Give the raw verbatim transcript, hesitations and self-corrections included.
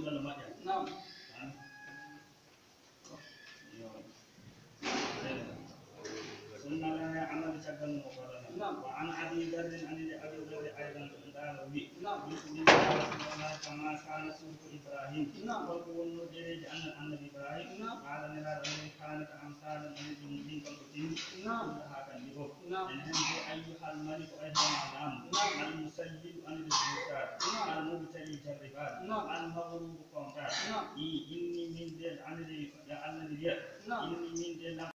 نعم. ثم لا يعمل شكا مقرنا. وعن ابي ذر عن ابي ذر ايضا قال بي مثل الله كما كان سوره ابراهيم. وقول النجري ان النبي ابراهيم قال لنا الذي كانت امثال الذي من قبلهم كلها كذبوا. انهم ايها الملك ايها العلام المسيد عن الزكاه المبتلي الجربات المغروب قومات اني من ذي الامر اني من ذي